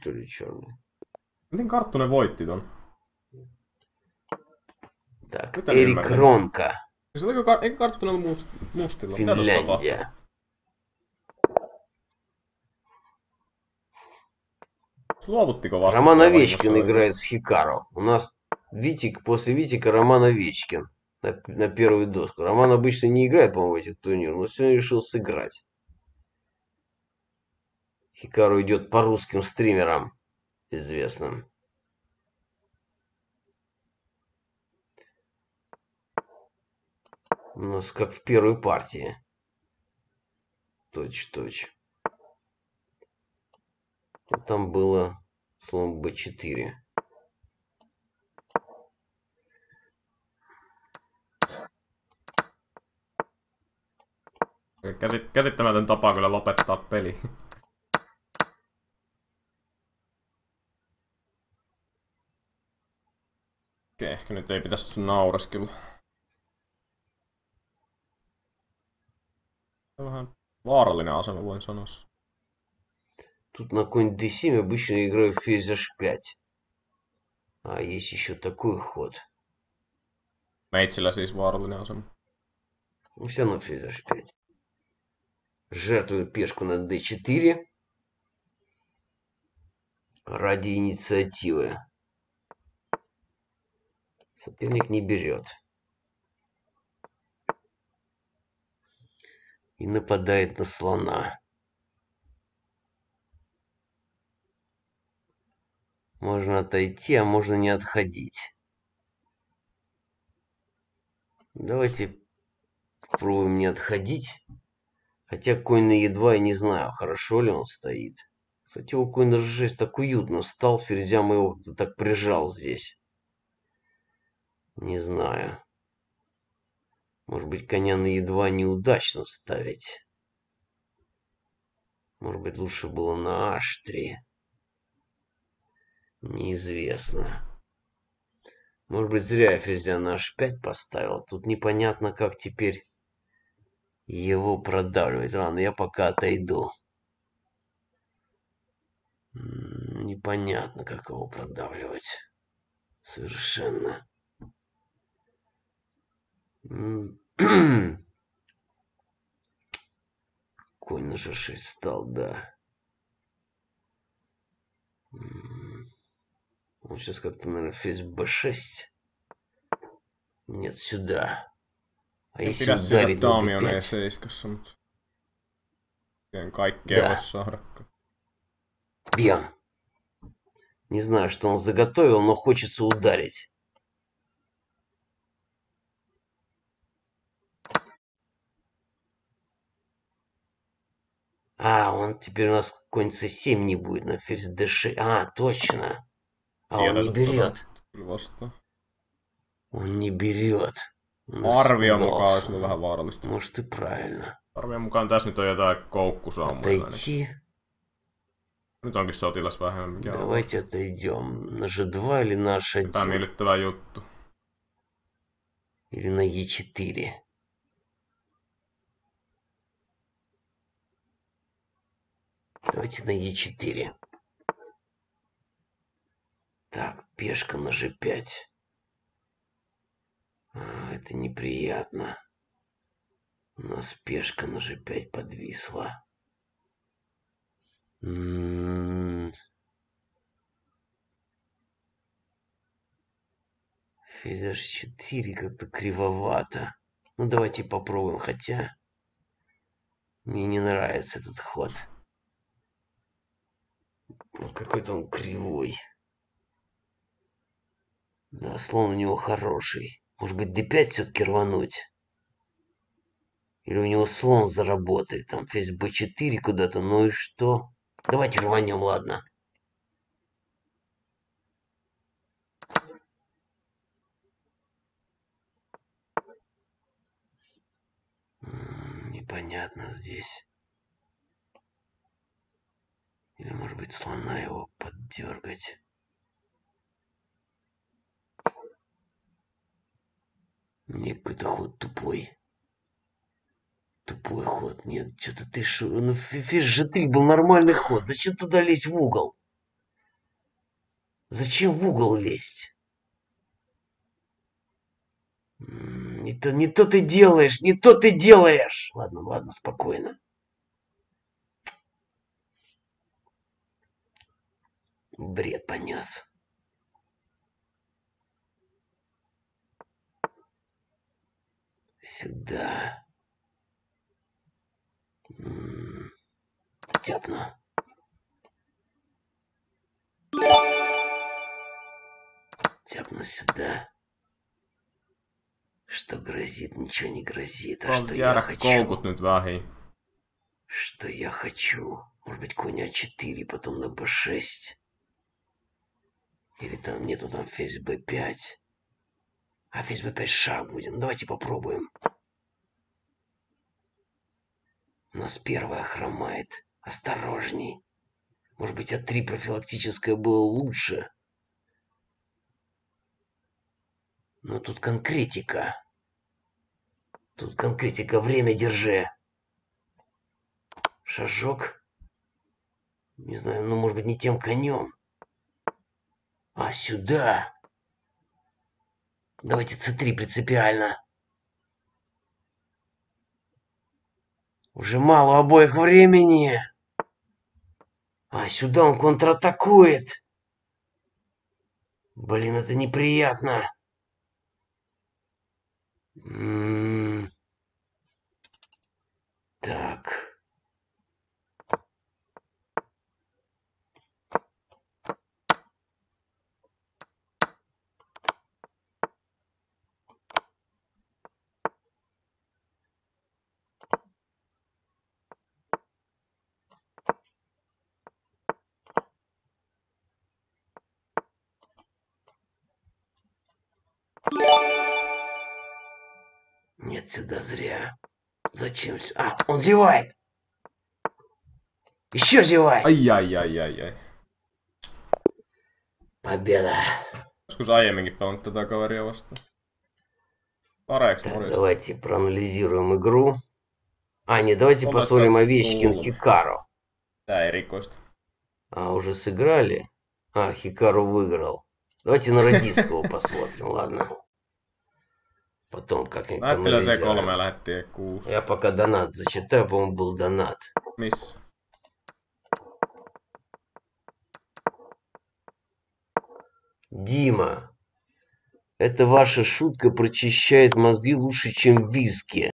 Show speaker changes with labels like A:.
A: что ли, черный?
B: Miten Karttunen voitti ton?
A: Так,
B: Nyt en
A: Эрик
B: ymmärtänyt.
A: Ронка,
B: Eikö Karttunen ollut mustilla? Mitä tuossa tapahtuu?
A: Финляндия.
B: Luovuttiko
A: Роман
B: vastustaja vahingossa
A: Овечкин играет
B: oikeasti?
A: с Хикаро. У нас Витик, после Витика Роман Овечкин на первую доску. Роман обычно не играет, по-моему, в этих турнирах, но сегодня решил сыграть. Хикаро идет по русским стримерам известным. У нас как в первой партии. Точь-точь. Там было слон b4.
B: Käsittämätön tapa kyllä lopettaa peli. Okei, ehkä nyt ei pitäisi nauraskella. Se on vähän vaarallinen asema, voin sanoa.
A: Тут на конь d7 обычно играю ферзь h5. А есть еще такой ход.
B: Meitsillä siis vaarallinen asema.
A: Ну, все равно ферзь h5. Жертвую пешку на d4 ради инициативы. Соперник не берет. И нападает на слона. Можно отойти, а можно не отходить. Давайте попробуем не отходить. Хотя конь на e2 я не знаю, хорошо ли он стоит. Кстати, его конь на g6 так уютно встал. Ферзям его так прижал здесь. Не знаю. Может быть, коня на e2 неудачно ставить. Может быть, лучше было на h3. Неизвестно. Может быть, зря я ферзя на h5 поставил. Тут непонятно, как теперь его продавливать. Ладно, я пока отойду. Непонятно, как его продавливать. Совершенно. Конь на g6 встал, да. Он сейчас как-то, наверное, ферзь b6. Нет, сюда. А если
B: Pidä siitä
A: ударить на
B: daamion
A: d5?
B: E7, mutta kaikkea
A: Да.
B: voisi saada.
A: Бьем. Не знаю, что он заготовил, но хочется ударить. А, он теперь у нас конь c7 не будет на ферзь d6. А, точно. А он не берет. Он не берет.
B: Arvion mukaan olisi ollut vähän vaarallista.
A: Может и правильно.
B: Arvion mukaan tässä nyt on jotain koukkusaumoja.
A: Отойти.
B: Nyt onkin sotilas vähemmän, mikä on.
A: Давайте отойдем. На g2 или на h1?
B: Epämiellyttävä juttu.
A: Или на e4. Давайте на e4. Так, пешка на g5. Это неприятно. У нас пешка на g5 подвисла. Ферзь h4 как-то кривовато. Ну, давайте попробуем, хотя мне не нравится этот ход. Какой-то он кривой. Да, слон у него хороший. Может быть, d5 все-таки рвануть? Или у него слон заработает? Там ферзь b4 куда-то. Ну и что? Давайте рванем, ладно. Непонятно здесь. Или, может быть, слона его поддергать. Мне какой-то ход тупой. Тупой ход. Нет, что-то ты шо... Ну, ферзь g3 был нормальный ход. Зачем туда лезть в угол? Зачем в угол лезть? Не то ты делаешь, не то ты делаешь. Ладно, ладно, спокойно. Бред понес. Сюда. Тяпну. Тяпну сюда. Что грозит, ничего не грозит. А что я хочу? Что я хочу? Может быть, конь А4, потом на Б6. Или там нету, там ферзь Б5. А ферзь Б5 шаг будем. Давайте попробуем. У нас первая хромает. Осторожней. Может быть, А3 профилактическое было лучше. Но тут конкретика. Тут конкретика. Время держи. Шажок. Не знаю, ну, может быть, не тем конем. А сюда. Давайте С3 принципиально. Уже мало обоих времени. А сюда он контратакует. Блин, это неприятно. Так. Нет, сюда зря. Зачем? А, он зевает. Еще зевает.
B: Ai.
A: Победа.
B: Joskus aiemminkin pelannut tätä kaveria vastaan. Pareeks
A: Так,
B: morjesta.
A: давайте проанализируем игру. А, нет, давайте посмотрим Овечкин Хикару.
B: Tää erikoista.
A: А, уже сыграли? А, Хикару выиграл. Давайте на Радистского посмотрим, ладно. Потом как-нибудь
B: Lähettilä C3 lähetti E6.
A: Я пока донат зачитаю, по-моему, был донат.
B: Missä?
A: Дима, эта ваша шутка прочищает мозги лучше, чем виски.